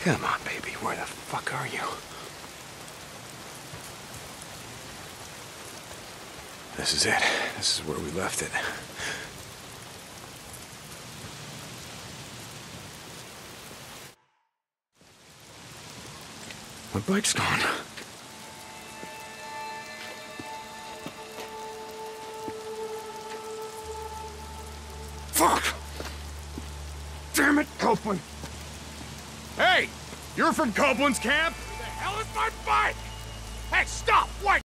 Come on, baby. Where the fuck are you? This is it. This is where we left it. My bike's gone. Fuck! Damn it, Copeland! Hey! You're from Copeland's camp? Where the hell is my bike? Hey, stop! Wait!